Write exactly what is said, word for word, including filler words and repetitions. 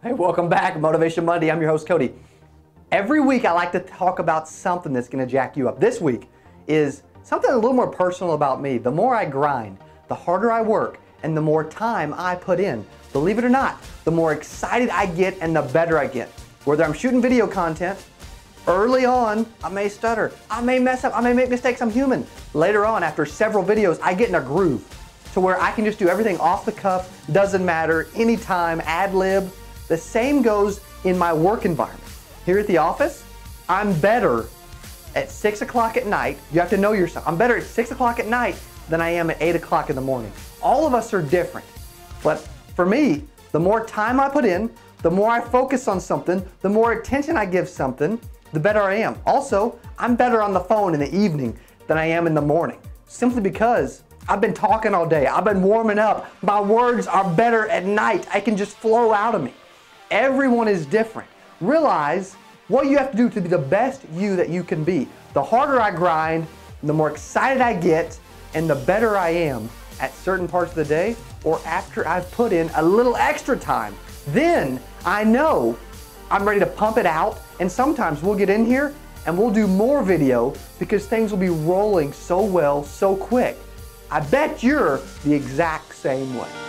Hey, welcome back, Motivation Monday. I'm your host, Cody. Every week I like to talk about something that's gonna jack you up. This week is something a little more personal about me. The more I grind, the harder I work, and the more time I put in. Believe it or not, the more excited I get and the better I get. Whether I'm shooting video content, early on, I may stutter, I may mess up, I may make mistakes, I'm human. Later on, after several videos, I get in a groove to where I can just do everything off the cuff, doesn't matter, anytime, ad lib. The same goes in my work environment. Here at the office, I'm better at six o'clock at night. You have to know yourself. I'm better at six o'clock at night than I am at eight o'clock in the morning. All of us are different. But for me, the more time I put in, the more I focus on something, the more attention I give something, the better I am. Also, I'm better on the phone in the evening than I am in the morning, simply because I've been talking all day. I've been warming up. My words are better at night. I can just flow out of me. Everyone is different. Realize what you have to do to be the best you that you can be. The harder I grind, the more excited I get, and the better I am at certain parts of the day or after I've put in a little extra time. Then I know I'm ready to pump it out, and sometimes we'll get in here and we'll do more video because things will be rolling so well, so quick. I bet you're the exact same way.